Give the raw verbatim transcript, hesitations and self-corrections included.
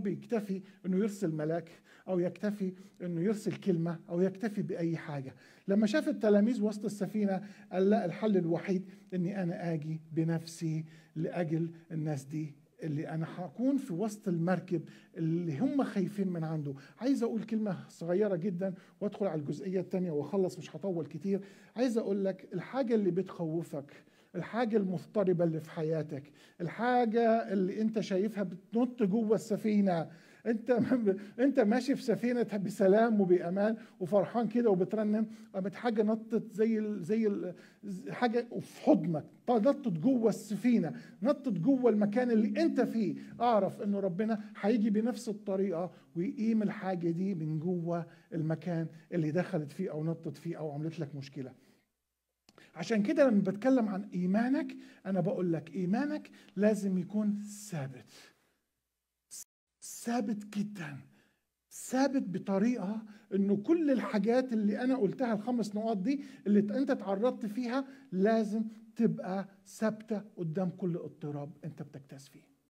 الرب يكتفي انه يرسل ملاك، او يكتفي انه يرسل كلمه، او يكتفي باي حاجه. لما شاف التلاميذ وسط السفينه قال لا، الحل الوحيد اني انا اجي بنفسي لاجل الناس دي، اللي انا هكون في وسط المركب اللي هم خايفين من عنده. عايز اقول كلمه صغيره جدا وادخل على الجزئيه الثانيه واخلص، مش هطول كتير. عايز اقول لك الحاجه اللي بتخوفك، الحاجه المضطربه اللي في حياتك، الحاجه اللي انت شايفها بتنط جوه السفينه، انت انت ماشي في سفينه بسلام وبامان وفرحان كده وبترنم، قامت حاجه نطت زي ال زي ال حاجه في حضنك، نطت جوه السفينه، نطت جوه المكان اللي انت فيه. اعرف انه ربنا هيجي بنفس الطريقه ويقيم الحاجه دي من جوه المكان اللي دخلت فيه او نطت فيه او عملت لك مشكله. عشان كده لما بتكلم عن ايمانك، انا بقول لك ايمانك لازم يكون ثابت، ثابت جدا، ثابت بطريقه انه كل الحاجات اللي انا قلتها، الخمس نقاط دي اللي انت تعرضت فيها، لازم تبقى ثابته قدام كل اضطراب انت بتكتاز فيه.